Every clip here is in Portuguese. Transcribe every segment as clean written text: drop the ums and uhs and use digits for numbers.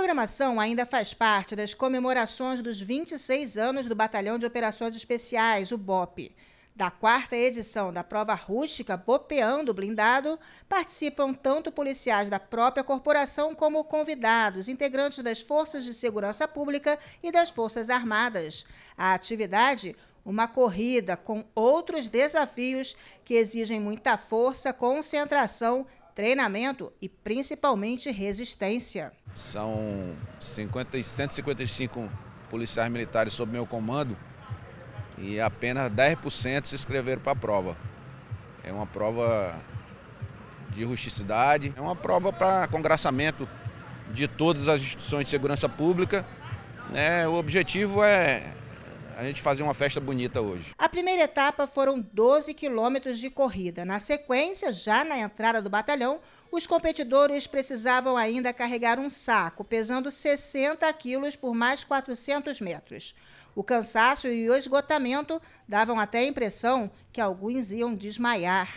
programação ainda faz parte das comemorações dos 26 anos do Batalhão de Operações Especiais, o BOPE. Da 4ª edição da prova rústica Bopeando Blindado, participam tanto policiais da própria corporação como convidados, integrantes das Forças de Segurança Pública e das Forças Armadas. A atividade, uma corrida com outros desafios que exigem muita força, concentração, treinamento e principalmente resistência. São 155 policiais militares sob meu comando e apenas 10% se inscreveram para a prova. É uma prova de rusticidade, é uma prova para congraçamento de todas as instituições de segurança pública. O objetivo é a gente fazer uma festa bonita hoje. A primeira etapa foram 12 quilômetros de corrida. Na sequência, já na entrada do batalhão, os competidores precisavam ainda carregar um saco, pesando 60 quilos por mais 400 metros. O cansaço e o esgotamento davam até a impressão que alguns iam desmaiar.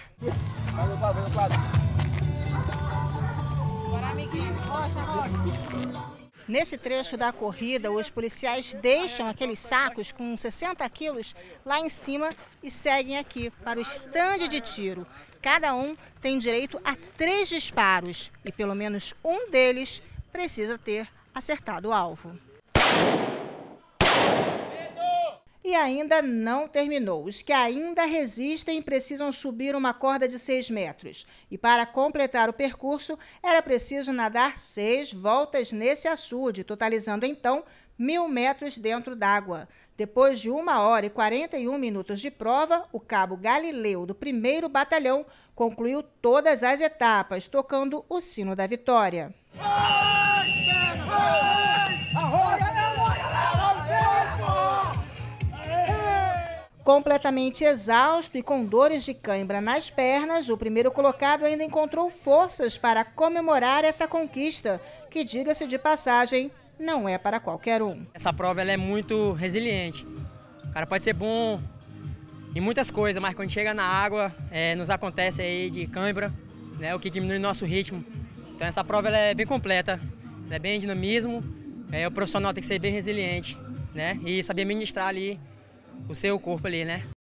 Nesse trecho da corrida, os policiais deixam aqueles sacos com 60 quilos lá em cima e seguem aqui para o estande de tiro. Cada um tem direito a 3 disparos e pelo menos um deles precisa ter acertado o alvo. E ainda não terminou. Os que ainda resistem precisam subir uma corda de 6 metros. E para completar o percurso, era preciso nadar 6 voltas nesse açude, totalizando então 1.000 metros dentro d'água. Depois de 1 hora e 41 minutos de prova, o cabo Galileu do 1º Batalhão concluiu todas as etapas, tocando o sino da vitória. Completamente exausto e com dores de cãibra nas pernas, o primeiro colocado ainda encontrou forças para comemorar essa conquista, que, diga-se de passagem, não é para qualquer um. Essa prova ela é muito resiliente. O cara pode ser bom em muitas coisas, mas quando chega na água, nos acontece aí de cãibra, o que diminui nosso ritmo. Então essa prova ela é bem completa, ela é bem dinamismo, o profissional tem que ser bem resiliente, e saber ministrar ali o seu corpo ali,